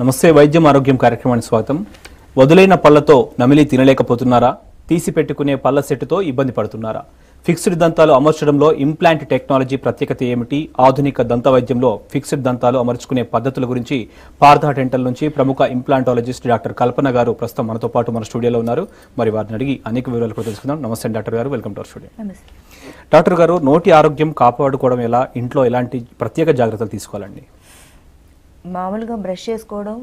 నమస్తే వైద్యం ఆరోగ్యం కార్యక్రమానికి స్వాగతం. వదులైన పళ్ళతో నమిలి తినలేకపోతున్నారా? తీసి పెట్టుకునే పళ్ళ సెట్టుతో ఇబ్బంది పడుతున్నారా? ఫిక్స్డ్ దంతాలు అమర్చడంలో ఇంప్లాంట్ టెక్నాలజీ ప్రత్యేకత ఏమిటి? ఆధునిక దంత వైద్యంలో ఫిక్స్డ్ దంతాలు అమర్చుకునే పద్ధతుల గురించి పార్థ డెంటల్ నుంచి ప్రముఖ ఇంప్లాంటాలజిస్ట్ డాక్టర్ కల్పన గారు ప్రస్తుతం మనతో పాటు మన స్టూడియోలో ఉన్నారు. మరి వారిని అడిగి అనేక వివరాలు కూడా తెలుసుకుందాం. నమస్తే డాక్టర్ గారు, welcome to our studio. Doctor గారు, నోటి ఆరోగ్యం కాపాడుకోవడం ఎలా, ఇంట్లో ఎలాంటి ప్రత్యేక జాగ్రత్తలు తీసుకోవాలండి? మామూలుగా బ్రష్ చేసుకోవడం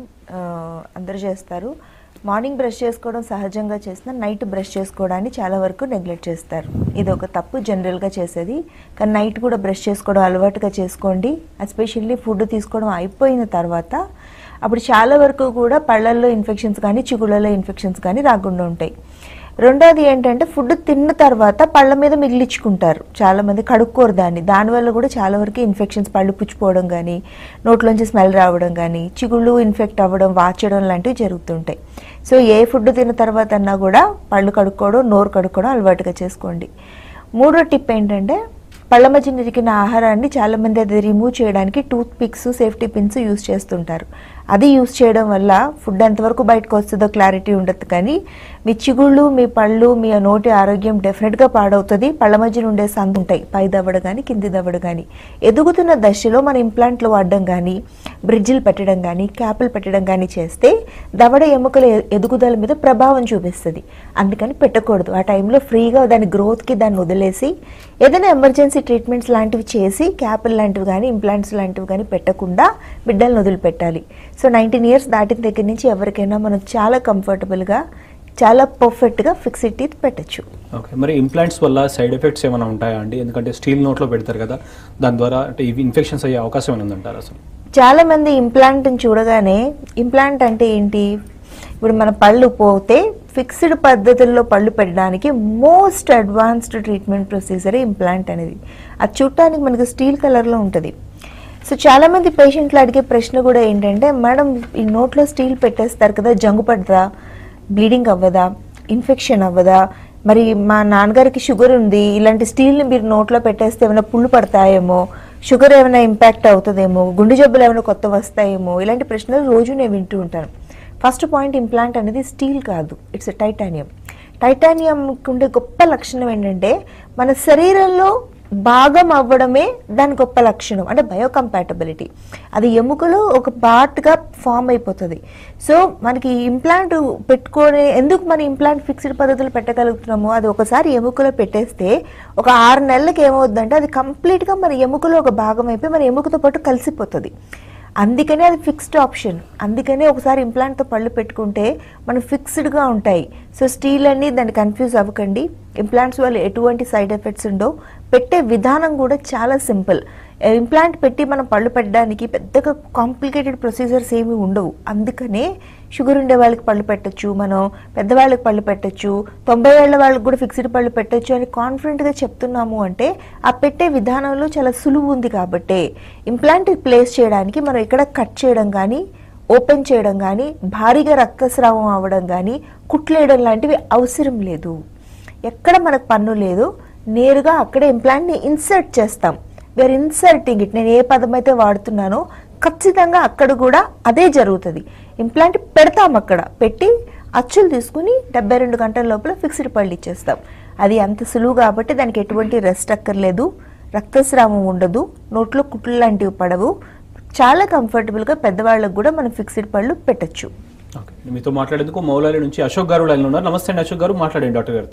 అందరూ చేస్తారు. మార్నింగ్ బ్రష్ చేసుకోవడం సహజంగా చేసిన నైట్ బ్రష్ చేసుకోవడాన్ని చాలా వరకు నెగ్లెక్ట్ చేస్తారు. ఇది ఒక తప్పు జనరల్గా చేసేది. కానీ నైట్ కూడా బ్రష్ చేసుకోవడం అలవాటుగా చేసుకోండి. ఎస్పెషల్లీ ఫుడ్ తీసుకోవడం అయిపోయిన తర్వాత అప్పుడు చాలా వరకు కూడా పళ్ళల్లో ఇన్ఫెక్షన్స్ కానీ చిగుళ్ళలో ఇన్ఫెక్షన్స్ కానీ రాకుండా ఉంటాయి. రెండోది ఏంటంటే ఫుడ్ తిన్న తర్వాత పళ్ళ మీద మిగిలించుకుంటారు, చాలామంది కడుక్కోరు దానివల్ల కూడా చాలా వరకు ఇన్ఫెక్షన్స్, పళ్ళు పుచ్చిపోవడం కానీ, నోట్లోంచి స్మెల్ రావడం కానీ, చిగుళ్ళు ఇన్ఫెక్ట్ అవ్వడం, వాచడం లాంటివి జరుగుతుంటాయి. సో ఏ ఫుడ్ తిన్న తర్వాత అన్నా కూడా పళ్ళు కడుక్కోవడం, నోరు కడుక్కోవడం అలవాటుగా చేసుకోండి. మూడో టిప్ ఏంటంటే పళ్ళ మధ్య నిరికిన ఆహారాన్ని చాలామంది అది రిమూవ్ చేయడానికి tooth picks, safety pins use చేస్తుంటారు. అది యూజ్ చేయడం వల్ల ఫుడ్ ఎంతవరకు బయటకు వస్తుందో క్లారిటీ ఉండదు, కానీ మీ చిగుళ్ళు, మీ పళ్ళు, మీ నోటి ఆరోగ్యం డెఫినెట్గా పాడవుతుంది. పళ్ళ మధ్యన ఉండే సందు ఉంటాయి, పై దవడ కానీ కింది దవడ కానీ. ఎదుగుతున్న దశలో మన ఇంప్లాంట్లు వాడడం కానీ, బ్రిడ్జిలు పెట్టడం కానీ, క్యాపులు పెట్టడం కానీ చేస్తే దవడ ఎముకల ఎదుగుదల మీద ప్రభావం చూపిస్తుంది. అందుకని పెట్టకూడదు. ఆ టైంలో ఫ్రీగా దాని గ్రోత్కి దాన్ని వదిలేసి ఏదైనా ఎమర్జెన్సీ ట్రీట్మెంట్స్ లాంటివి చేసి క్యాపులు లాంటివి కానీ, ఇంప్లాంట్స్ లాంటివి కానీ పెట్టకుండా బిడ్డలను వదిలిపెట్టాలి. సో 19 years దాటిన దగ్గర నుంచి ఎవరికైనా మనం చాలా కంఫర్టబుల్గా, చాలా పర్ఫెక్ట్గా ఫిక్స్డ్ టీత్ పెట్టచ్చు. ఓకే, మరి ఇంప్లాంట్స్ వల్ల సైడ్ ఎఫెక్ట్స్ ఏమైనా ఉంటాయా అండి? ఎందుకంటే స్టీల్ నోట్లో పెడతారు కదా, దాని ద్వారా అంటే ఇవి ఇన్ఫెక్షన్స్ అయ్యే అవకాశం ఏమైనా ఉందంటారు? అసలు చాలామంది ఇంప్లాంట్ని చూడగానే ఇంప్లాంట్ అంటే ఏంటి, ఇప్పుడు మన పళ్ళు పోతే ఫిక్స్డ్ పద్ధతుల్లో పళ్ళు పెట్టడానికి most advanced treatment procedure implant అనేది. అది చూడటానికి మనకి స్టీల్ కలర్లో ఉంటుంది. సో చాలామంది పేషెంట్లు అడిగే ప్రశ్న కూడా ఏంటంటే, మేడం ఈ నోట్లో స్టీల్ పెట్టేస్తారు కదా, జంగు పడదా, బ్లీడింగ్ అవ్వదా, ఇన్ఫెక్షన్ అవ్వదా, మరి మా నాన్నగారికి షుగర్ ఉంది, ఇలాంటి స్టీల్ని మీరు నోట్లో పెట్టేస్తే ఏమైనా పుళ్ళు పడతాయేమో, షుగర్ ఏమైనా ఇంపాక్ట్ అవుతుందేమో, గుండె జబ్బులు ఏమైనా కొత్త వస్తాయేమో, ఇలాంటి ప్రశ్నలు రోజు నేను వింటూ ఉంటాను. ఫస్ట్ పాయింట్, ఇంప్లాంట్ అనేది స్టీల్ కాదు, ఇట్స్ టైటానియం. టైటానియంకి ఉండే గొప్ప లక్షణం ఏంటంటే మన శరీరంలో భాగం అవ్వడమే దాని గొప్ప లక్షణం, అంటే బయోకంపాటబిలిటీ. అది ఎముకలో ఒక పార్ట్గా ఫామ్ అయిపోతుంది. సో మనకి ఇంప్లాంట్ పెట్టుకొని, ఎందుకు మన ఇంప్లాంట్ ఫిక్స్డ్ పద్ధతులు పెట్టగలుగుతున్నామో, అది ఒకసారి ఎముకలో పెట్టేస్తే ఒక 6 నెలలకు ఏమవుతుందంటే అది కంప్లీట్గా మన ఎముకలో ఒక భాగం అయిపోయి మన ఎముకతో పాటు కలిసిపోతుంది. అందుకనే అది ఫిక్స్డ్ ఆప్షన్. అందుకనే ఒకసారి ఇంప్లాంట్తో పళ్ళు పెట్టుకుంటే మనం ఫిక్స్డ్గా ఉంటాయి. సో స్టీల్ అన్ని దాన్ని కన్ఫ్యూజ్ అవ్వకండి. ఇంప్లాంట్స్ వల్ల ఎటువంటి సైడ్ ఎఫెక్ట్స్ ఉండవు. పెట్టే విధానం కూడా చాలా సింపుల్. ఇంప్లాంట్ పెట్టి మనం పళ్ళు పెట్టడానికి పెద్దగా కాంప్లికేటెడ్ ప్రొసీజర్స్ ఏమీ ఉండవు. అందుకనే షుగర్ ఉండే వాళ్ళకి పళ్ళు పెట్టచ్చు, మనం పెద్దవాళ్ళకి పళ్ళు పెట్టచ్చు, 90 ఏళ్ల వాళ్ళకి కూడా ఫిక్స్డ్ పళ్ళు పెట్టచ్చు అని కాన్ఫిడెంట్గా చెప్తున్నాము అంటే ఆ పెట్టే విధానంలో చాలా సులువు ఉంది. కాబట్టి ఇంప్లాంట్ ప్లేస్ చేయడానికి మనం ఇక్కడ కట్ చేయడం కానీ, ఓపెన్ చేయడం కానీ, భారీగా రక్తస్రావం అవ్వడం కానీ, కుట్లేయడం లాంటివి అవసరం లేదు. ఎక్కడ మనకు పన్ను లేదు, నేరుగా అక్కడే ఇంప్లాంట్ని ఇన్సర్ట్ చేస్తాం. We're inserting it. నేను ఏ పదం అయితే వాడుతున్నానో ఖచ్చితంగా అక్కడ కూడా అదే జరుగుతుంది. ఇంప్లాంట్ పెడతాం, అక్కడ పెట్టి అచ్చులు తీసుకుని 72 గంటల లోపల ఫిక్స్డ్ పళ్ళు ఇచ్చేస్తాం. అది అంత సులువు కాబట్టి దానికి ఎటువంటి రెస్ట్ అక్కర్లేదు, రక్తస్రావం ఉండదు, నోట్లో కుట్లు లాంటివి పడవు. చాలా కంఫర్టబుల్గా పెద్దవాళ్ళకు కూడా మనం ఫిక్స్డ్ పళ్ళు పెట్టచ్చు. ఓకే, మీతో మాట్లాడేందుకు మౌలాలి నుంచి అశోక్ గారు లైన్లో ఉన్నారు. నమస్తే అండి అశోక్ గారు, మాట్లాడండి డాక్టర్ గారితో.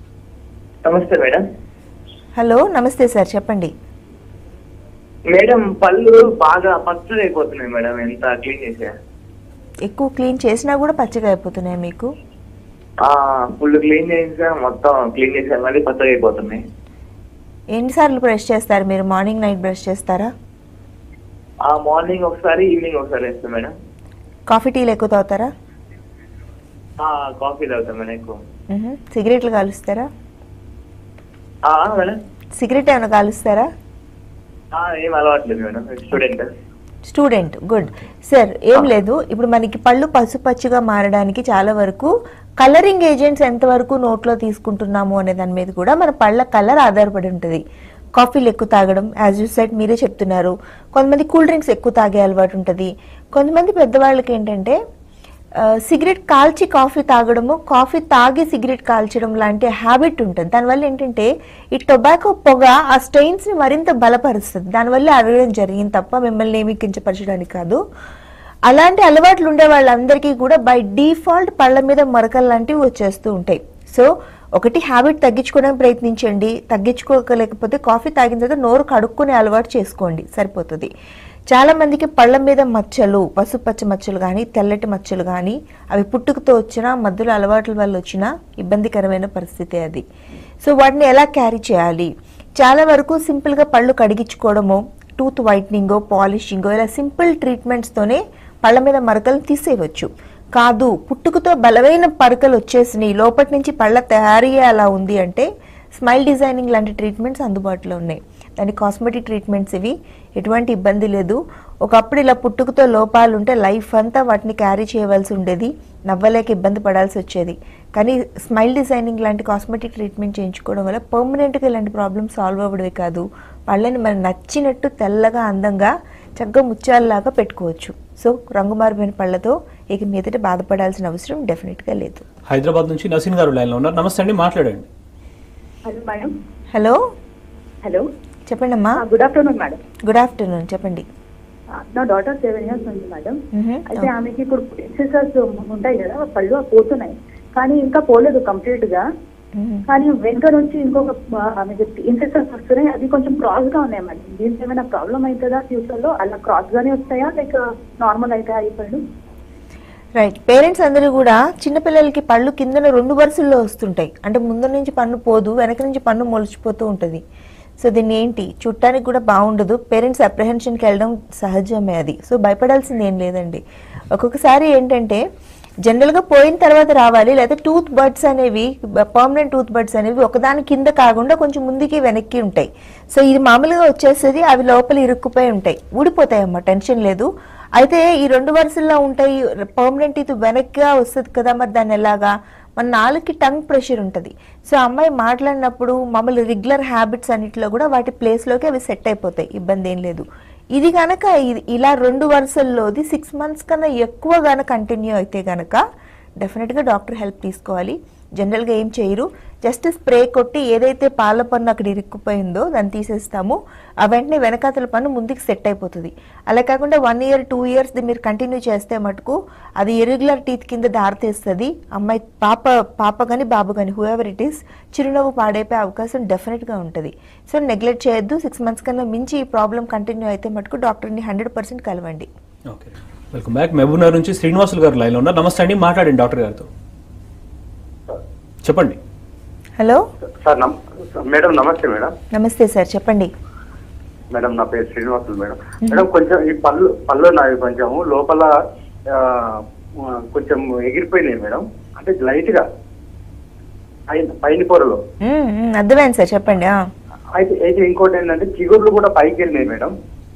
నమస్తే మేడం. హలో, నమస్తే సార్, చెప్పండి. మేడం పళ్ళు బాగా పచ్చగా అయిపోతున్నాయి మేడం, ఎంత క్లీన్ చేసా. ఎక్కువ క్లీన్ చేసినా కూడా పచ్చగా అయిపోతున్నాయి మీకు? ఫుల్ క్లీన్ చేసా, మొత్తం క్లీన్ చేసా, మళ్ళీ పచ్చగా అయిపోతున్నాయి. ఎన్నిసార్లు బ్రష్ చేస్తారు మీరు? మార్నింగ్ నైట్ బ్రష్ చేస్తారా? మార్నింగ్ ఒకసారి, ఈవినింగ్ ఒకసారి వేస్తాం మేడం. కాఫీ టీలు ఎక్కువ తాగుతారా? కాఫీ తాగుతాం మేడం ఎక్కువ. సిగరెట్లు కాలుస్తారా? మేడం సిగరెట్ ఏమైనా కాలుస్తారా? ఏం అలవాట్లేదు మేడం, స్టూడెంట్. Good sir. ఏం లేదు, ఇప్పుడు మనకి పళ్ళు పసుపచ్చిగా మారడానికి చాలా వరకు కలరింగ్ ఏజెంట్స్ ఎంతవరకు నోట్లో తీసుకుంటున్నాము అనే దాని మీద కూడా మన పళ్ళ కలర్ ఆధారపడి ఉంటుంది. కాఫీలు ఎక్కువ తాగడం, యాజ్ యూ సెడ్ మీరే చెప్తున్నారు. కొంతమంది కూల్ డ్రింక్స్ ఎక్కువ తాగే అలవాటు ఉంటుంది. కొంతమంది పెద్దవాళ్ళకి ఏంటంటే సిగరెట్ కాల్చి కాఫీ తాగడము, కాఫీ తాగి సిగరెట్ కాల్చడం లాంటి హ్యాబిట్ ఉంటుంది. దానివల్ల ఏంటంటే ఈ టొబాకో పొగ ఆ స్టెయిన్స్ని మరింత బలపరుస్తుంది. దానివల్ల అడగడం జరిగింది తప్ప మిమ్మల్ని ఏమి కించపరచడానికి కాదు. అలాంటి అలవాట్లు ఉండే వాళ్ళందరికీ కూడా బై డిఫాల్ట్ పళ్ళ మీద మరకలు లాంటివి వచ్చేస్తూ ఉంటాయి. సో ఒకటి హ్యాబిట్ తగ్గించుకోవడానికి ప్రయత్నించండి. తగ్గించుకోలేకపోతే కాఫీ తాగిన తర్వాత నోరు కడుక్కునే అలవాటు చేసుకోండి, సరిపోతుంది. చాలా మందికి పళ్ళ మీద మచ్చలు, పసుపచ్చ మచ్చలు కానీ తెల్లటి మచ్చలు కానీ అవి పుట్టుకతో వచ్చినా మధ్యలో అలవాట్ల వల్ల వచ్చినా ఇబ్బందికరమైన పరిస్థితి అది. సో వాటిని ఎలా క్యారీ చేయాలి? చాలా వరకు సింపుల్గా పళ్ళు కడిగించుకోవడమో, టూత్ వైట్నింగో, పాలిషింగో ఇలా సింపుల్ ట్రీట్మెంట్స్తోనే పళ్ళ మీద మరకలు తీసేయవచ్చు. కాదు, పుట్టుకతో బలమైన పరకలు వచ్చేసినాయి, లోపటి నుంచి పళ్ళ తయారీ అలా ఉంది అంటే స్మైల్ డిజైనింగ్ లాంటి ట్రీట్మెంట్స్ అందుబాటులో ఉన్నాయి. దాని కాస్మెటిక్ ట్రీట్మెంట్స్ ఇవి, ఎటువంటి ఇబ్బంది లేదు. ఒకప్పుడు ఇలా పుట్టుకతో లోపాలు ఉంటే లైఫ్ అంతా వాటిని క్యారీ చేయవలసి ఉండేది, నవ్వలేక ఇబ్బంది పడాల్సి వచ్చేది. కానీ స్మైల్ డిజైనింగ్ లాంటి కాస్మెటిక్ ట్రీట్మెంట్ చేయించుకోవడం వల్ల పర్మనెంట్గా ఇలాంటి ప్రాబ్లమ్స్ సాల్వ్ అవ్వడమే కాదు, పళ్ళని మనం నచ్చినట్టు తెల్లగా అందంగా చక్కగా ముత్యాలలాగా పెట్టుకోవచ్చు. సో రంగు మారిపోయిన పళ్ళతో ఇక మీదట బాధపడాల్సిన అవసరం డెఫినెట్గా లేదు. హైదరాబాద్ నుంచి నసీన్ గారు లైన్లో ఉన్నారు. నమస్తే అండి, మాట్లాడండి. Hello madam. హలో హలో, చెప్పండి అమ్మా. Good afternoon madam. Good afternoon, చెప్పండి. నా డాటర్ 7 years ఉంది మేడం. అయితే ఆమెకి ఇప్పుడు ఇన్సెసర్స్ ఉంటాయి కదా పళ్ళు, పోతున్నాయి కానీ ఇంకా పోలేదు కంప్లీట్ గా. కానీ వెనుక నుంచి ఇంకొక ఆమెకి ఇన్సెసర్స్ వస్తున్నాయి, అది కొంచెం క్రాస్ గా ఉన్నాయి మేడం. దీనికి ఏమైనా ప్రాబ్లం అవుతుందా ఫ్యూచర్ లో? అలా క్రాస్ గానే వస్తాయా లేక నార్మల్ అవుతాయా ఈ పళ్ళు? రైట్. పేరెంట్స్ అందరూ కూడా చిన్నపిల్లలకి పళ్ళు కిందన 2 వరుసల్లో వస్తుంటాయి. అంటే ముందు నుంచి పన్ను పోదు, వెనక నుంచి పన్ను మొలిచిపోతూ ఉంటుంది. సో దీన్ని ఏంటి చూడటానికి కూడా బాగుండదు. పేరెంట్స్ అప్రహెన్షన్కి వెళ్ళడం సహజమే అది. సో భయపడాల్సింది ఏం లేదండి. ఒక్కొక్కసారి ఏంటంటే జనరల్గా పోయిన తర్వాత రావాలి, లేదా టూత్ బడ్స్ అనేవి, పర్మనెంట్ టూత్ బడ్స్ అనేవి ఒకదాని కింద కాకుండా కొంచెం ముందుకి వెనక్కి ఉంటాయి. సో ఇది మామూలుగా వచ్చేసేది, అవి లోపల ఇరుక్కుపోయి ఉంటాయి, ఊడిపోతాయి అమ్మ, టెన్షన్ లేదు. అయితే ఈ 2 వరుసల్లో ఉంటాయి, పర్మనెంట్ ఇది వెనక్గా వస్తుంది కదా, మరి దాన్ని ఎలాగా? మన నాలుగుకి టంగ్ ప్రెషర్ ఉంటుంది. సో అమ్మాయి మాట్లాడినప్పుడు మామూలు రెగ్యులర్ హ్యాబిట్స్ అన్నిటిలో కూడా వాటి ప్లేస్లోకి అవి సెట్ అయిపోతాయి, ఇబ్బంది ఏం లేదు. ఇది కనుక ఇలా 2 వరుసల్లోది 6 months కన్నా ఎక్కువ కనుక కంటిన్యూ అయితే కనుక డెఫినెట్గా డాక్టర్ హెల్ప్ తీసుకోవాలి. జనరల్గా ఏం చేయరు, జస్ట్ స్ప్రే కొట్టి ఏదైతే పాల పన్ను అక్కడ ఇరుక్కుపోయిందో దాన్ని తీసేస్తాము, ఆ వెంటనే వెనకాతల పన్ను ముందుకు సెట్ అయిపోతుంది. అలా కాకుండా 1 year 2 years మీరు కంటిన్యూ చేస్తే మటుకు అది ఇర్రెగ్యులర్ టీత్ కింద దారితీస్తుంది. అమ్మాయి పాప కానీ బాబు కానీ హూఎవర్ ఇట్ ఈస్ చిరునవ్వు పాడైపోయే అవకాశం డెఫినెట్గా ఉంటుంది. సో నెగ్లెక్ట్ చేయొద్దు. 6 months కన్నా మించి ఈ ప్రాబ్లం కంటిన్యూ అయితే మటుకు డాక్టర్ని 100% కలవండి. Okay, welcome back. మహబూబ్నగర్ నుంచి శ్రీనివాసులు గారు లైన్లో ఉన్నారు. నమస్తే అండి, మాట్లాడండి డాక్టర్ గారితో, చెప్పండి. Hello sir. మేడం నమస్తే మేడం. నమస్తే సార్, చెప్పండి. మేడం నా పేరు శ్రీనివాసులు మేడం. మేడం కొంచెం ఈ పళ్ళు నావి కొంచెం లోపల కొంచెం ఎగిరిపోయినాయి మేడం, అంటే లైట్ గా పైన పొరలో. అర్థమైంది సార్, చెప్పండి. అయితే ఇంకోటి ఏంటంటే చిగుర్లు కూడా పైకి వెళ్ళినాయి మేడం,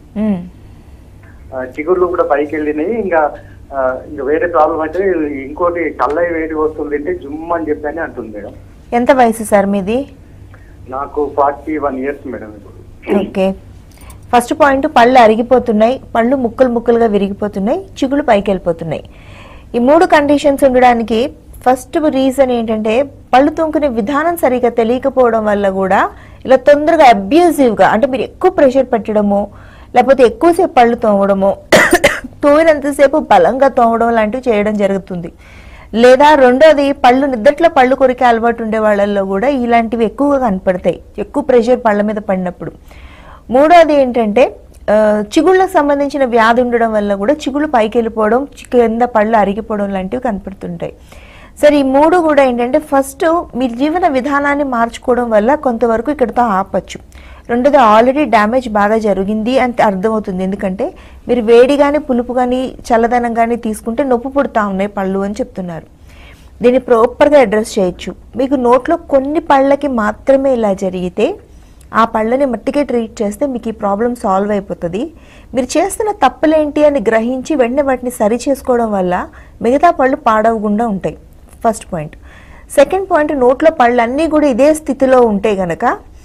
చిగుర్లు కూడా పైకి వెళ్ళినాయి. ఇంకా వేరే ప్రాబ్లం అయితే ఇంకోటి కళ్ళై వేడి వస్తుంది అంటే జుమ్ అని చెప్పని అంటుంది మేడం. ఎంత వయసు సార్ మీది? నాకు 41 years madam. Okay, first point పళ్ళు అరిగిపోతున్నాయి, పళ్ళు ముక్కలుగా విరిగిపోతున్నాయి, చిగుళ్ళు పైకి వెళ్ళిపోతున్నాయి. ఈ 3 కండిషన్స్ ఉండడానికి ఫస్ట్ రీజన్ ఏంటంటే పళ్ళు తొంకునే విధానం సరిగా తెలియకపోవడం వల్ల కూడా ఇలా తొందరగా అబ్యూజివ్గా, అంటే మీరు ఎక్కువ ప్రెషర్ పెట్టడము, లేకపోతే ఎక్కువసేపు పళ్ళు తోమడము, తోమినంతసేపు బలంగా తోమడం లాంటివి చేయడం జరుగుతుంది. లేదా రెండోది పళ్ళు నిద్దట్లో పళ్ళు కొరికే అలవాటు ఉండే వాళ్ళల్లో కూడా ఇలాంటివి ఎక్కువగా కనపడతాయి, ఎక్కువ ప్రెషర్ పళ్ళ మీద పడినప్పుడు. మూడోది ఏంటంటే చిగుళ్ళకు సంబంధించిన వ్యాధి ఉండడం వల్ల కూడా చిగుళ్ళు పైకి వెళ్ళిపోవడం, కింద పళ్ళు అరిగిపోవడం లాంటివి కనపడుతుంటాయి. సరే, ఈ 3 కూడా ఏంటంటే ఫస్ట్ మీ జీవన విధానాన్ని మార్చుకోవడం వల్ల కొంతవరకు ఇక్కడితో ఆపచ్చు. రెండోది ఆల్రెడీ డ్యామేజ్ బాగా జరిగింది అని అర్థమవుతుంది, ఎందుకంటే మీరు వేడి కానీ పులుపు కానీ చల్లదనం కానీ తీసుకుంటే నొప్పి పుడతా ఉన్నాయి పళ్ళు అని చెప్తున్నారు. దీన్ని ప్రాపర్గా అడ్రస్ చేయొచ్చు. మీకు నోట్లో కొన్ని పళ్ళకి మాత్రమే ఇలా జరిగితే ఆ పళ్ళని మట్టికే ట్రీట్ చేస్తే మీకు ఈ ప్రాబ్లం సాల్వ్ అయిపోతుంది. మీరు చేస్తున్న తప్పులేంటి అని గ్రహించి వెంటనే వాటిని సరి చేసుకోవడం వల్ల మిగతా పళ్ళు పాడవకుండా ఉంటాయి. First point. సెకండ్ పాయింట్, నోట్లో పళ్ళు అన్నీ కూడా ఇదే స్థితిలో ఉంటే గనక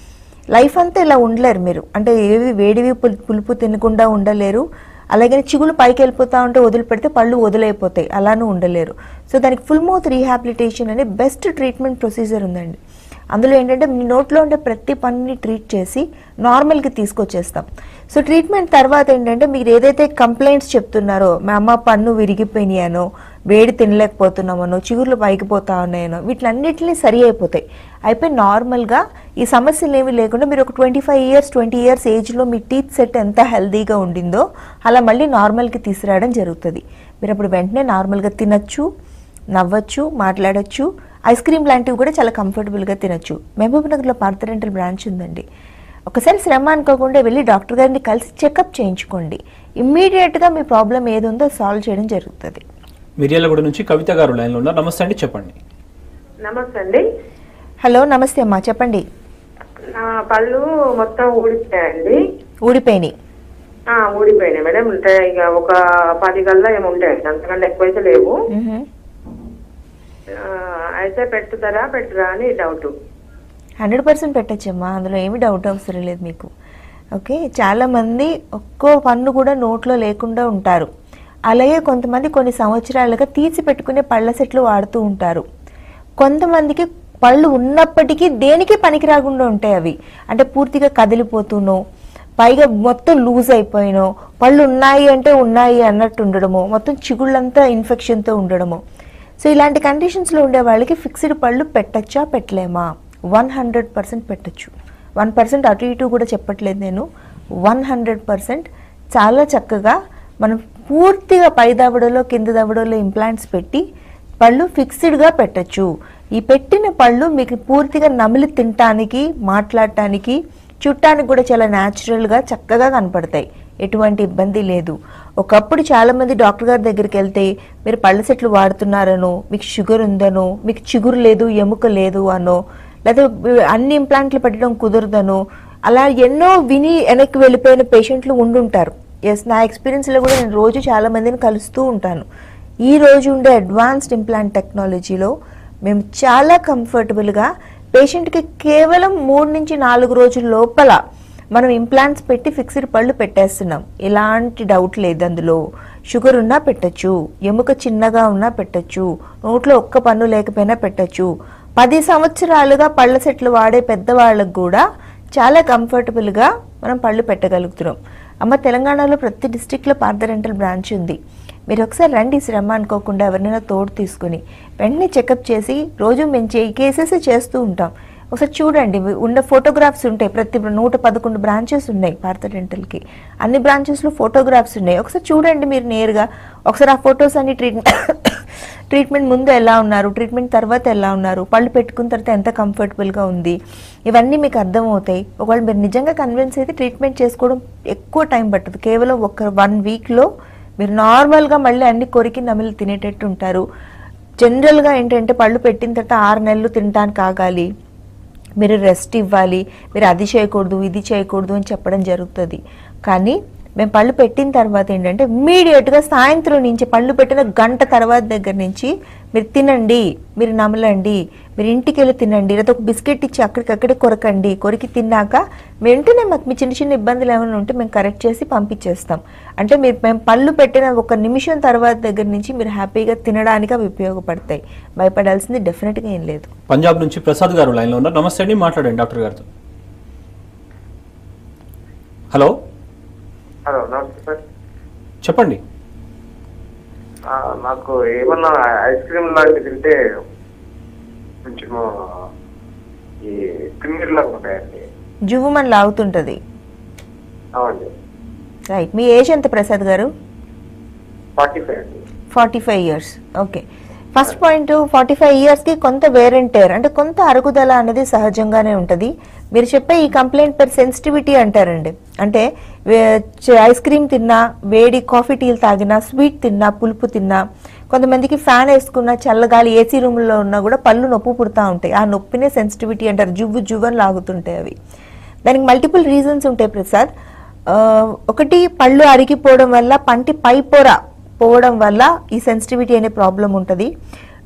లైఫ్ అంతా ఇలా ఉండలేరు మీరు. అంటే ఏవి వేడివి పులుపు తినకుండా ఉండలేరు, అలాగే చిగులు పైకి వెళ్ళిపోతా ఉంటే వదిలిపెడితే పళ్ళు వదిలైపోతాయి, అలానూ ఉండలేరు. సో దానికి ఫుల్ మౌత్ రీహాబిలిటేషన్ అనే బెస్ట్ ట్రీట్మెంట్ ప్రొసీజర్ ఉందండి. అందులో ఏంటంటే మీ నోట్లో ఉండే ప్రతి పనిని ట్రీట్ చేసి నార్మల్కి తీసుకొచ్చేస్తాం. సో ట్రీట్మెంట్ తర్వాత ఏంటంటే మీరు ఏదైతే కంప్లైంట్స్ చెప్తున్నారో, మా అమ్మ పన్ను విరిగిపోయినాయనో, వేడి తినలేకపోతున్నామనో, చిగుర్లు పైకి పోతా ఉన్నాయనో, వీటిలన్నిటిని సరి అయిపోతాయి. అయిపోయి నార్మల్గా ఈ సమస్యలు ఏమీ లేకుండా మీరు ఒక 25 ఇయర్స్ 20 ఇయర్స్ ఏజ్లో మీ టీత్ సెట్ ఎంత హెల్దీగా ఉండిందో అలా మళ్ళీ నార్మల్కి తీసుకురావడం జరుగుతుంది. మీరు అప్పుడు వెంటనే నార్మల్గా తినచ్చు, నవ్వచ్చు, మాట్లాడచ్చు, ఐస్ క్రీమ్ లాంటివి కూడా చాలా కంఫర్టబుల్గా తినచ్చు. మహబూబ్ నగర్లో పార్థ డెంటల్ బ్రాంచ్ ఉందండి. ఒకసారి శ్రమ అనుకోకుండా వెళ్ళి డాక్టర్ గారిని కలిసి చెకప్ చేయించుకోండి. ఇమ్మీడియట్గా మీ ప్రాబ్లం ఏది ఉందో సాల్వ్ చేయడం జరుగుతుంది. మిర్యాలగూడ నుంచి కవిత గారు లైన్లో ఉన్నారు. నమస్తే అండి, చెప్పండి. నమస్తే అండి. హలో, నమస్తే అమ్మా, చెప్పండి. నా పళ్ళు మొత్తం ఊడిపోయాయండి. ఊడిపోయినాయి? ఊడిపోయినాయి మేడం. ఉంటాయి ఇక ఒక 10 గల్లా ఏమి ఉంటాయండి, అంతకంటే ఎక్కువైతే లేవు. అయితే పెట్టరా అని డౌట్. 100% పెట్టచ్చమ్మా, అందులో ఏమి డౌట్ అవసరం లేదు మీకు. ఓకే, చాలామంది ఒక్కో పన్ను కూడా నోట్లో లేకుండా ఉంటారు. అలాగే కొంతమంది కొన్ని సంవత్సరాలుగా తీసి పెట్టుకునే పళ్ళ సెట్లు వాడుతూ ఉంటారు. కొంతమందికి పళ్ళు ఉన్నప్పటికీ దేనికి పనికి రాకుండా ఉంటాయి అవి. అంటే పూర్తిగా కదిలిపోతూనో, పైగా మొత్తం లూజ్ అయిపోయినో, పళ్ళు ఉన్నాయి అంటే ఉన్నాయి అన్నట్టు ఉండడమో, మొత్తం చిగుళ్ళంతా ఇన్ఫెక్షన్తో ఉండడమో. సో ఇలాంటి కండిషన్స్లో ఉండే వాళ్ళకి ఫిక్స్డ్ పళ్ళు పెట్టచ్చా పెట్టలేమా? 100% పెట్టచ్చు. 1% అటు ఇటు కూడా చెప్పట్లేదు నేను, 100% చాలా చక్కగా మనం పూర్తిగా పై దవడలో కింద దవడలో ఇంప్లాంట్స్ పెట్టి పళ్ళు ఫిక్స్డ్గా పెట్టచ్చు. ఈ పెట్టిన పళ్ళు మీకు పూర్తిగా నమిలి తినటానికి, మాట్లాడటానికి, చుట్టానికి కూడా చాలా న్యాచురల్గా చక్కగా కనపడతాయి. ఎటువంటి ఇబ్బంది లేదు. ఒకప్పుడు చాలామంది డాక్టర్ గారి దగ్గరికి వెళ్తే మీరు పళ్ళ సెట్లు వాడుతున్నారనో, మీకు షుగర్ ఉందనో, మీకు చిగురు లేదు, ఎముక లేదు అనో, లేదా అన్ని ఇంప్లాంట్లు పెట్టడం కుదరదనో, అలా ఎన్నో విని వెనక్కి వెళ్ళిపోయిన పేషెంట్లు ఉండుంటారు. ఎస్, నా ఎక్స్పీరియన్స్లో కూడా నేను రోజు చాలామందిని కలుస్తూ ఉంటాను. ఈ రోజు ఉండే అడ్వాన్స్డ్ ఇంప్లాంట్ టెక్నాలజీలో మేము చాలా కంఫర్టబుల్గా పేషెంట్కి కేవలం 3 నుంచి 4 రోజుల లోపల మనం ఇంప్లాంట్స్ పెట్టి ఫిక్స్డ్ పళ్ళు పెట్టేస్తున్నాం. ఎలాంటి డౌట్ లేదు. అందులో షుగర్ ఉన్నా పెట్టచ్చు, ఎముక చిన్నగా ఉన్నా పెట్టచ్చు, నోట్లో ఒక్క పన్ను లేకపోయినా పెట్టచ్చు. 10 సంవత్సరాలుగా పళ్ళ సెట్లు వాడే పెద్దవాళ్ళకు కూడా చాలా కంఫర్టబుల్గా మనం పళ్ళు పెట్టగలుగుతున్నాం. అమ్మ, తెలంగాణలో ప్రతి డిస్టిక్లో పార్థ డెంటల్ బ్రాంచ్ ఉంది. మీరు ఒకసారి రండి, శ్రమ అనుకోకుండా ఎవరినైనా తోడు తీసుకుని వెంటనే చెకప్ చేసి, రోజు మేము కేసెస్ చేస్తూ ఉంటాం. ఒకసారి చూడండి, ఉన్న ఫోటోగ్రాఫ్స్ ఉంటాయి. ప్రతి 111 బ్రాంచెస్ ఉన్నాయి పార్థ డెంటల్కి. అన్ని బ్రాంచెస్లో ఫోటోగ్రాఫ్స్ ఉన్నాయి. ఒకసారి చూడండి మీరు నేరుగా. ఒకసారి ఆ ఫొటోస్ అన్ని ట్రీట్మెంట్ ముందు ఎలా ఉన్నారు, ట్రీట్మెంట్ తర్వాత ఎలా ఉన్నారు, పళ్ళు పెట్టుకున్న తర్వాత ఎంత కంఫర్టబుల్గా ఉంది, ఇవన్నీ మీకు అర్థమవుతాయి. ఒకవేళ మీరు నిజంగా కన్విన్స్ అయితే ట్రీట్మెంట్ చేసుకోవడం ఎక్కువ టైం పట్టదు. కేవలం ఒక 1 వీక్లో మీరు నార్మల్గా మళ్ళీ అన్ని కొరికి నమిలి తినేటట్టు ఉంటారు. జనరల్గా ఏంటంటే పళ్ళు పెట్టిన తర్వాత 6 నెలలు తినడానికి ఆగాలి, మీరు రెస్ట్ ఇవ్వాలి, మీరు అది చేయకూడదు ఇది చేయకూడదు అని చెప్పడం జరుగుతుంది. కానీ మేము పళ్ళు పెట్టిన తర్వాత ఏంటంటే ఇమ్మీడియట్గా సాయంత్రం నుంచి పళ్ళు పెట్టిన గంట తర్వాత దగ్గర నుంచి మీరు తినండి, మీరు నమలండి, మీరు ఇంటికి వెళ్ళి తినండి, లేదా ఒక బిస్కెట్ ఇచ్చి అక్కడికక్కడే కొరకండి. కొరికి తిన్నాక వెంటనే మాకు మీ చిన్న చిన్న ఇబ్బందులు ఏమైనా ఉంటే మేము కరెక్ట్ చేసి పంపించేస్తాం. అంటే మేము పళ్ళు పెట్టిన 1 నిమిషం తర్వాత దగ్గర నుంచి మీరు హ్యాపీగా తినడానికి అవి ఉపయోగపడతాయి. భయపడాల్సింది డెఫినెట్గా ఏం లేదు. పంజాబ్ నుంచి ప్రసాద్ గారు లైన్లో ఉన్నారు. నమస్తే అండి, మాట్లాడండి డాక్టర్ గారితో. హలో. హలో, నమస్తే సార్. చెప్పండి. నాకు ఏమన్నా ఐస్ క్రీమ్ లాంటివి తింటే కొంచెం ఈ తిమ్మిరి లాగా ఉంటాయండి. జువ్వుమని లాగుతుంటది. అవునండి. రైట్. మీ ఏజ్ ఎంత ప్రసాద్ గారు? 45 అండి. 45 ఇయర్స్. ఓకే. ఫస్ట్ పాయింట్, 45 ఇయర్స్కి కొంత వేర్ అండ్ టేర్, అంటే కొంత అరుగుదల అనేది సహజంగానే ఉంటుంది. మీరు చెప్పే ఈ కంప్లైంట్ పేరు సెన్సిటివిటీ అంటారండి. అంటే ఐస్ క్రీమ్ తిన్నా, వేడి కాఫీ టీలు తాగినా, స్వీట్ తిన్నా, పులుపు తిన్నా, కొంతమందికి ఫ్యాన్ వేసుకున్న, చల్లగాలి ఏసీ రూమ్లో ఉన్నా కూడా పళ్ళు నొప్పి పుడతా ఉంటాయి. ఆ నొప్పినే సెన్సిటివిటీ అంటారు. జువ్వని లాగుతుంటాయి అవి. దానికి మల్టిపుల్ రీజన్స్ ఉంటాయి ప్రసాద్. ఒకటి, పళ్ళు అరిగిపోవడం వల్ల పంటి పై పొర పోవడం వల్ల ఈ సెన్సిటివిటీ అనే ప్రాబ్లం ఉంటుంది.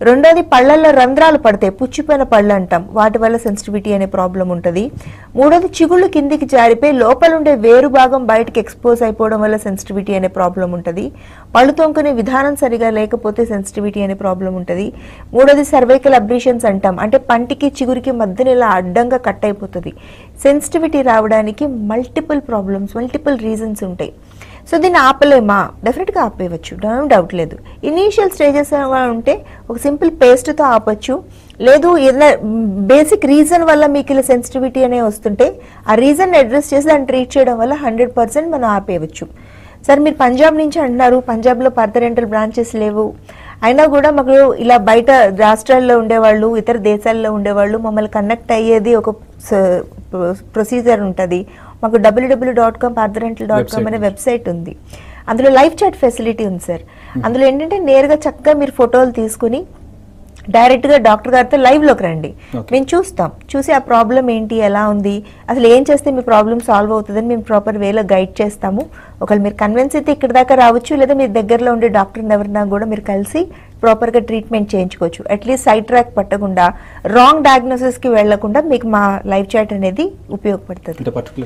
రెండోది పళ్ళల్లో రంధ్రాలు పడతాయి, పుచ్చిపోయిన పళ్ళు అంటాం, వాటి వల్ల సెన్సిటివిటీ అనే ప్రాబ్లం ఉంటుంది. మూడోది చిగుళ్ళు కిందికి జారిపోయి లోపల ఉండే వేరు భాగం బయటకి ఎక్స్పోజ్ అయిపోవడం వల్ల సెన్సిటివిటీ అనే ప్రాబ్లం ఉంటుంది. పళ్ళు తొంకునే విధానం సరిగా లేకపోతే సెన్సిటివిటీ అనే ప్రాబ్లం ఉంటుంది. మూడోది సర్వైకల్ అబ్రేషన్స్ అంటాం, అంటే పంటికి చిగురికి మధ్యన ఇలా అడ్డంగా కట్ అయిపోతుంది. సెన్సిటివిటీ రావడానికి మల్టిపుల్ ప్రాబ్లమ్స్, మల్టిపుల్ రీజన్స్ ఉంటాయి. సో దీన్ని ఆపలేమా? డెఫినెట్గా ఆపేయచ్చు, డౌట్ లేదు. ఇనీషియల్ స్టేజెస్ ఉంటే ఒక సింపుల్ పేస్ట్తో ఆపచ్చు. లేదు ఏదైనా బేసిక్ రీజన్ వల్ల మీకు ఇలా సెన్సిటివిటీ అనే వస్తుంటే ఆ రీజన్ అడ్రస్ చేసి దాన్ని ట్రీట్ చేయడం వల్ల 100% మనం ఆపేయచ్చు. సార్ మీరు పంజాబ్ నుంచి అంటున్నారు, పంజాబ్లో పార్థ డెంటల్ బ్రాంచెస్ లేవు, అయినా కూడా మాకు ఇలా బయట రాష్ట్రాల్లో ఉండేవాళ్ళు, ఇతర దేశాల్లో ఉండేవాళ్ళు మమ్మల్ని కనెక్ట్ అయ్యేది ఒక ప్రొసీజర్ ఉంటుంది. మాకు www.parthadental.com అనే వెబ్సైట్ ఉంది. అందులో లైవ్ చాట్ ఫెసిలిటీ ఉంది సార్. అందులో ఏంటంటే నేరుగా చక్కగా మీరు ఫోటోలు తీసుకుని డైరెక్ట్గా డాక్టర్ గారితో లైవ్లోకి రండి, మేము చూస్తాం, చూసి ఆ ప్రాబ్లం ఏంటి, ఎలా ఉంది, అసలు ఏం చేస్తే మీ ప్రాబ్లం సాల్వ్ అవుతుందని మేము ప్రాపర్ వేలో గైడ్ చేస్తాము. ఒకవేళ మీరు కన్విన్స్ అయితే ఇక్కడ దాకా రావచ్చు, లేదా మీ దగ్గరలో ఉండే డాక్టర్ని ఎవరినా కూడా మీరు కలిసి ప్రాపర్గా ట్రీట్మెంట్ చేయించుకోవచ్చు. అట్లీస్ట్ సైడ్ ట్రాక్ పట్టకుండా, రాంగ్ డయాగ్నోసిస్కి వెళ్లకుండా మీకు మా లైవ్ చాట్ అనేది ఉపయోగపడుతుంది.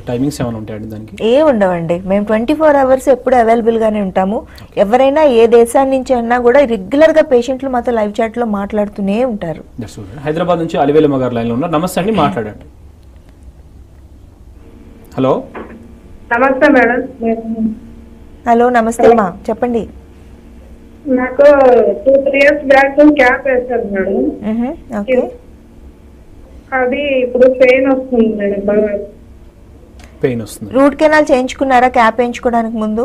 ఏ ఉండవండి, మేము 24 hours ఎప్పుడు అవైలబుల్గానే ఉంటాము. ఎవరైనా ఏ దేశాన్ని నుంచి అన్నా కూడా రెగ్యులర్గా పేషెంట్లు మాతో లైవ్ చాట్లో మాట్లాడుతూనే ఉంటారు. హైదరాబాద్ నుంచి అలివేలమ్మ గారు లైన్లో ఉన్నారు. నమస్తే అండి, మాట్లాడండి. హలో. నమస్తే మేడం. హలో నమస్తే అమ్మా, చెప్పండి. నాకు 2-3 years బ్యాక్ క్యాప్ వేశారు మేడం. ఓకే. అది ఇప్పుడు పెయిన్ వస్తుంది మేడం, బాగా పెయిన్ వస్తుంది. రూట్ కెనాల్ చేయించుకున్నారా క్యాప్ వేయించుకోవడానికి ముందు?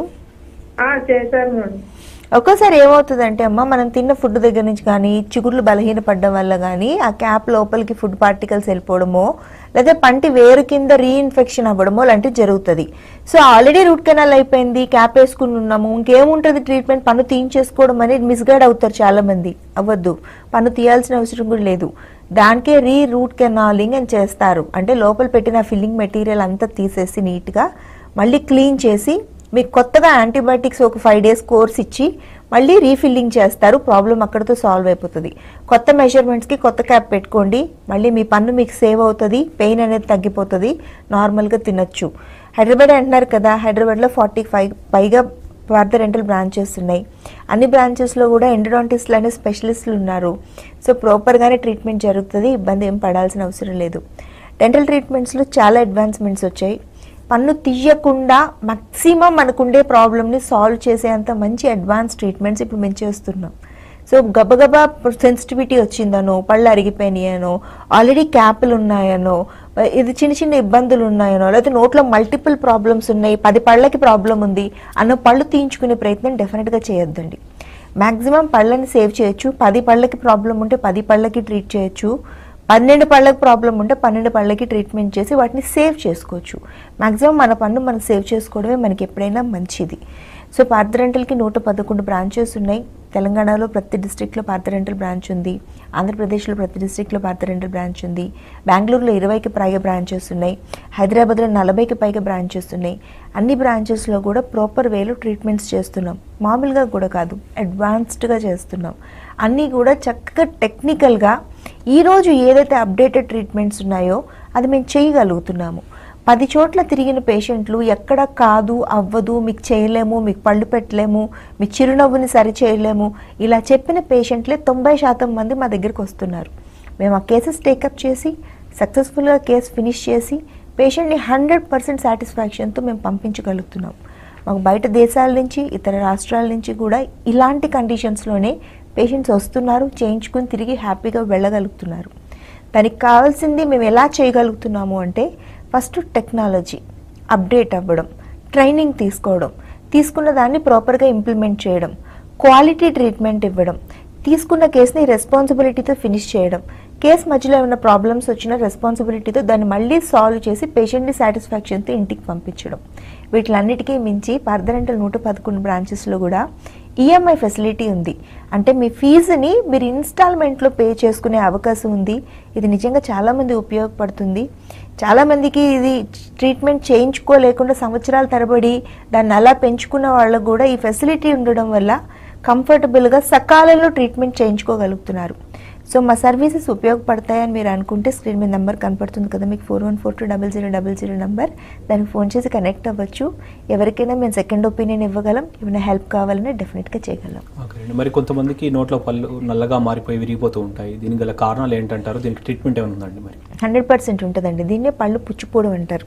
చేశారు మేడం. ఒక్కోసారి ఏమవుతుందంటే అమ్మ, మనం తిన్న ఫుడ్ దగ్గర నుంచి కానీ చిగుర్లు బలహీనపడడం వల్ల కానీ ఆ క్యాప్ లోపలికి ఫుడ్ పార్టికల్స్ వెళ్ళిపోవడమో, లేదా పంటి వేరు కింద రీఇన్ఫెక్షన్ అవ్వడమో లాంటివి జరుగుతుంది. సో ఆల్రెడీ రూట్ కెనాల్ అయిపోయింది, క్యాప్ వేసుకుని ఉన్నాము, ఇంకేముంటుంది ట్రీట్మెంట్, పన్ను తీయించేసుకోవడం అనేది మిస్గైడ్ అవుతారు చాలా మంది. అవ్వద్దు, పన్ను తీయాల్సిన అవసరం కూడా లేదు. దానికే రూట్ కెనాలింగ్ అని చేస్తారు. అంటే లోపల పెట్టిన ఫిల్లింగ్ మెటీరియల్ అంతా తీసేసి నీట్గా మళ్ళీ క్లీన్ చేసి మీకు కొత్తగా యాంటీబయాటిక్స్ ఒక 5 days కోర్స్ ఇచ్చి మళ్ళీ రీఫిల్లింగ్ చేస్తారు. ప్రాబ్లం అక్కడితో సాల్వ్ అయిపోతుంది. కొత్త మెజర్మెంట్స్కి కొత్త క్యాప్ పెట్టుకోండి, మళ్ళీ మీ పన్ను మీకు సేవ్ అవుతుంది, పెయిన్ అనేది తగ్గిపోతుంది, నార్మల్గా తినచ్చు. హైదరాబాద్ అంటున్నారు కదా, హైదరాబాద్లో 45 పైగా పార్థ డెంటల్ బ్రాంచెస్ ఉన్నాయి. అన్ని బ్రాంచెస్లో కూడా ఎండోడాంటిస్టులు అనే స్పెషలిస్టులు ఉన్నారు. సో ప్రాపర్గానే ట్రీట్మెంట్ జరుగుతుంది, ఇబ్బంది ఏం పడాల్సిన అవసరం లేదు. డెంటల్ ట్రీట్మెంట్స్లో చాలా అడ్వాన్స్మెంట్స్ వచ్చాయి. పన్ను తీయకుండా మ్యాక్సిమం మనకుండే ప్రాబ్లమ్ని సాల్వ్ చేసేంత మంచి అడ్వాన్స్ ట్రీట్మెంట్స్ ఇప్పుడు మేము చేస్తున్నాం. సో గబగబా సెన్సిటివిటీ వచ్చిందనో, పళ్ళు అరిగిపోయినాయనో, ఆల్రెడీ క్యాప్లు ఉన్నాయనో, ఇది చిన్న చిన్న ఇబ్బందులు ఉన్నాయనో, లేకపోతే నోట్లో మల్టిపుల్ ప్రాబ్లమ్స్ ఉన్నాయి, 10 పళ్ళకి ప్రాబ్లం ఉంది అన్న పళ్ళు తీయించుకునే ప్రయత్నం డెఫినెట్గా చేయొద్దండి. మ్యాక్సిమం పళ్ళని సేవ్ చేయొచ్చు. 10 పళ్ళకి ప్రాబ్లం ఉంటే 10 పళ్ళకి ట్రీట్ చేయొచ్చు. 12 పళ్ళకి ప్రాబ్లం ఉంటే 12 పళ్ళకి ట్రీట్మెంట్ చేసి వాటిని సేవ్ చేసుకోవచ్చు. మ్యాక్సిమం మన పన్ను మనం సేవ్ చేసుకోవడమే మనకి ఎప్పుడైనా మంచిది. సో పార్థ డెంటల్కి 111 బ్రాంచెస్ ఉన్నాయి. తెలంగాణలో ప్రతి డిస్ట్రిక్ట్లో పార్థ డెంటల్ బ్రాంచ్ ఉంది. ఆంధ్రప్రదేశ్లో ప్రతి డిస్ట్రిక్ట్లో పార్థ డెంటల్ బ్రాంచ్ ఉంది. బెంగళూరులో 20కి పైగా బ్రాంచెస్ ఉన్నాయి. హైదరాబాద్లో 40కి పైగా బ్రాంచెస్ ఉన్నాయి. అన్ని బ్రాంచెస్లో కూడా ప్రాపర్ వేలో ట్రీట్మెంట్స్ చేస్తున్నాం. మామూలుగా కూడా కాదు, అడ్వాన్స్డ్గా చేస్తున్నాం. అన్నీ కూడా చక్కగా టెక్నికల్గా ఈరోజు ఏదైతే అప్డేటెడ్ ట్రీట్మెంట్స్ ఉన్నాయో అది మేము చేయగలుగుతున్నాము. 10 చోట్ల తిరిగిన పేషెంట్లు ఎక్కడ కాదు, అవ్వదు, మీకు చేయలేము, మీకు పళ్ళు పెట్టలేము, మీ చిరునవ్వుని సరి చేయలేము, ఇలా చెప్పిన పేషెంట్లే 90% మంది మా దగ్గరికి వస్తున్నారు. మేము ఆ కేసెస్ టేకప్ చేసి సక్సెస్ఫుల్గా కేసు ఫినిష్ చేసి పేషెంట్ని 100% సాటిస్ఫాక్షన్తో మేము పంపించగలుగుతున్నాం. మాకు బయట దేశాల నుంచి, ఇతర రాష్ట్రాల నుంచి కూడా ఇలాంటి కండిషన్స్లోనే పేషెంట్స్ వస్తున్నారు, చేయించుకుని తిరిగి హ్యాపీగా వెళ్ళగలుగుతున్నారు. దానికి కావాల్సింది మేము ఎలా చేయగలుగుతున్నాము అంటే, ఫస్ట్ టెక్నాలజీ అప్డేట్ అవ్వడం, ట్రైనింగ్ తీసుకోవడం, తీసుకున్న దాన్ని ప్రాపర్గా ఇంప్లిమెంట్ చేయడం, క్వాలిటీ ట్రీట్మెంట్ ఇవ్వడం, తీసుకున్న కేసుని రెస్పాన్సిబిలిటీతో ఫినిష్ చేయడం, కేసు మధ్యలో ఏమైనా ప్రాబ్లమ్స్ వచ్చినా రెస్పాన్సిబిలిటీతో దాన్ని మళ్ళీ సాల్వ్ చేసి పేషెంట్ని సాటిస్ఫాక్షన్తో ఇంటికి పంపించడం. వీటిలన్నిటికీ మించి పార్థ డెంటల్ 111 బ్రాంచెస్లో కూడా ఈఎంఐ ఫెసిలిటీ ఉంది. అంటే మీ ఫీజుని మీరు ఇన్స్టాల్మెంట్లో పే చేసుకునే అవకాశం ఉంది. ఇది నిజంగా చాలామంది ఉపయోగపడుతుంది. చాలామందికి ఇది ట్రీట్మెంట్ చేయించుకోలేకుండా సంవత్సరాల తరబడి దాన్ని అలా పెంచుకున్న వాళ్ళకు కూడా ఈ ఫెసిలిటీ ఉండడం వల్ల కంఫర్టబుల్గా సకాలంలో ట్రీట్మెంట్ చేయించుకోగలుగుతున్నారు. సో మా సర్వీసెస్ ఉపయోగపడతాయని మీరు అనుకుంటే స్క్రీన్ మీద నెంబర్ కనపడుతుంది కదా మీకు, 41420000 నెంబర్, దానికి ఫోన్ చేసి కనెక్ట్ అవ్వచ్చు. ఎవరికైనా మేము సెకండ్ ఒపీనియన్ ఇవ్వగలం, ఏమైనా హెల్ప్ కావాలన్నా డెఫినెట్గా చేయగలం. ఓకే, మరి కొంతమందికి నోట్లో పళ్ళు నల్లగా మారిపోయి విరిగిపోతూ ఉంటాయి, దీనికి గల కారణాలు ఏంటంటారు? దీనికి ట్రీట్మెంట్ ఏమైనా ఉందండి? మరి 100% ఉంటుందండి. దీన్నే పళ్ళు పుచ్చిపోవడం అంటారు.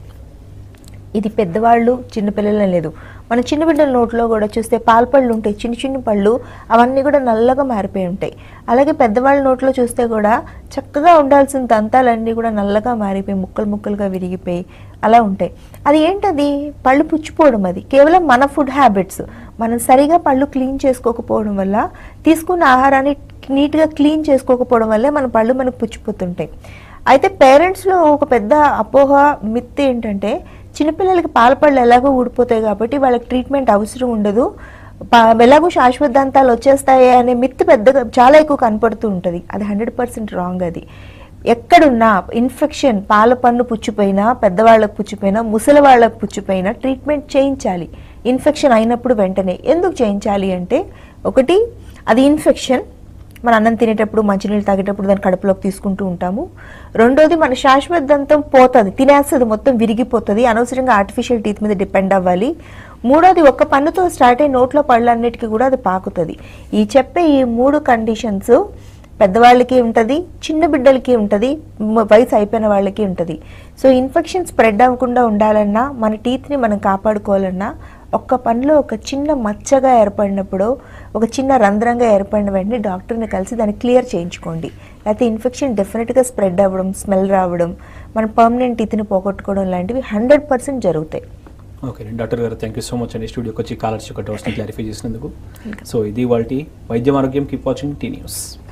ఇది పెద్దవాళ్ళు చిన్నపిల్లలు లేదు, మన చిన్న బిడ్డల నోట్లో కూడా చూస్తే పాలపళ్ళు ఉంటాయి, చిన్న చిన్న పళ్ళు, అవన్నీ కూడా నల్లగా మారిపోయి ఉంటాయి. అలాగే పెద్దవాళ్ళ నోట్లో చూస్తే కూడా చక్కగా ఉండాల్సిన దంతాలన్నీ కూడా నల్లగా మారిపోయి ముక్కలు ముక్కలుగా విరిగిపోయి అలా ఉంటాయి. అది ఏంటది? పళ్ళు పుచ్చిపోవడం. అది కేవలం మన ఫుడ్ హ్యాబిట్స్, మనం సరిగా పళ్ళు క్లీన్ చేసుకోకపోవడం వల్ల, తీసుకున్న ఆహారాన్ని నీట్గా క్లీన్ చేసుకోకపోవడం వల్లే మన పళ్ళు మనకు పుచ్చిపోతుంటాయి. అయితే పేరెంట్స్లో ఒక పెద్ద అపోహ, మిత్ ఏంటంటే చిన్నపిల్లలకి పాలపళ్ళు ఎలాగో ఊడిపోతాయి కాబట్టి వాళ్ళకి ట్రీట్మెంట్ అవసరం ఉండదు, ఎలాగో శాశ్వత దంతాలు వచ్చేస్తాయి అనే మిత్ పెద్దగా చాలా ఎక్కువ కనపడుతూ ఉంటుంది. అది 100% రాంగ్. అది ఎక్కడున్నా ఇన్ఫెక్షన్, పాల పన్ను పుచ్చిపోయినా, పెద్దవాళ్ళకు పుచ్చిపోయినా, ముసలి వాళ్ళకు పుచ్చిపోయినా ట్రీట్మెంట్ చేయించాలి. ఇన్ఫెక్షన్ అయినప్పుడు వెంటనే. ఎందుకు చేయించాలి అంటే, ఒకటి అది ఇన్ఫెక్షన్, మన అన్నం తినేటప్పుడు మంచినీళ్ళు తాగేటప్పుడు దాన్ని కడుపులోకి తీసుకుంటూ ఉంటాము. రెండోది మన శాశ్వత దంతం పోతుంది, తినేస్తుంది, మొత్తం విరిగిపోతుంది, అనవసరంగా ఆర్టిఫిషియల్ టీత్ మీద డిపెండ్ అవ్వాలి. మూడోది ఒక్క పన్నుతో స్టార్ట్ అయ్యి నోట్లో పళ్ళన్నిటికీ కూడా అది పాకుతుంది. ఈ 3 కండిషన్స్ పెద్దవాళ్ళకి ఉంటుంది, చిన్న బిడ్డలకి ఉంటుంది, వయసు అయిపోయిన వాళ్ళకి ఉంటుంది. సో ఇన్ఫెక్షన్ స్ప్రెడ్ అవ్వకుండా ఉండాలన్నా, మన టీత్ని మనం కాపాడుకోవాలన్నా, ఒక్క పనిలో ఒక చిన్న మచ్చగా ఏర్పడినప్పుడు, ఒక చిన్న రంధ్రంగా ఏర్పడిన వెంటనే డాక్టర్ని కలిసి దాన్ని క్లియర్ చేయించుకోండి. లేకపోతే ఇన్ఫెక్షన్ డెఫినెట్గా స్ప్రెడ్ అవ్వడం, స్మెల్ రావడం, మన పర్మనెంట్ టీత్ని పోగొట్టుకోవడం లాంటివి 100% జరుగుతాయి. ఓకే డాక్టర్ గారు, థ్యాంక్ యూ సో మచ్ అండి స్టూడియోకి వచ్చి కాలర్స్ యొక్క డౌట్స్ని క్లారిఫై చేసినందుకు. సో ఇది వాళ్ళ వైద్యం ఆరోగ్యం. Keep watching T news.